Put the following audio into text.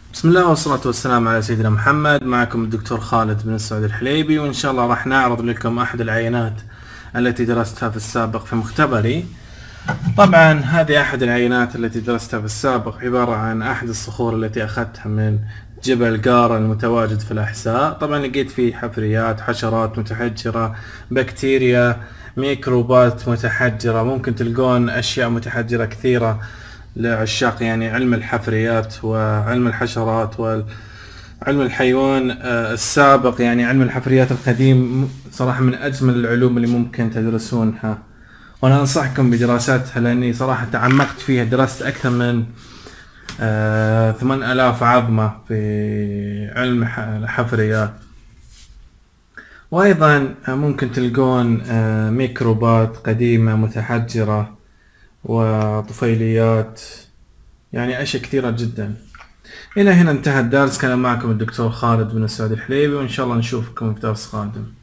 بسم الله والصلاة والسلام على سيدنا محمد. معكم الدكتور خالد بن السعود الحليبي، وإن شاء الله راح نعرض لكم أحد العينات التي درستها في السابق في مختبري. طبعا هذه أحد العينات التي درستها في السابق، عبارة عن أحد الصخور التي أخذتها من جبل قارة المتواجد في الأحساء. طبعا لقيت فيه حفريات، حشرات متحجرة، بكتيريا، ميكروبات متحجرة. ممكن تلقون أشياء متحجرة كثيرة لعشاق يعني علم الحفريات وعلم الحشرات وعلم الحيوان السابق. يعني علم الحفريات القديم صراحة من أجمل العلوم اللي ممكن تدرسونها، وأنا أنصحكم بدراستها لأني صراحة تعمقت فيها. درست أكثر من 8000 عظمة في علم الحفريات. وأيضا ممكن تلقون ميكروبات قديمة متحجرة وطفيليات، يعني أشياء كثيرة جدا. إلى هنا انتهى الدرس. كان معكم الدكتور خالد بن السعود الحليبي، وإن شاء الله نشوفكم في درس قادم.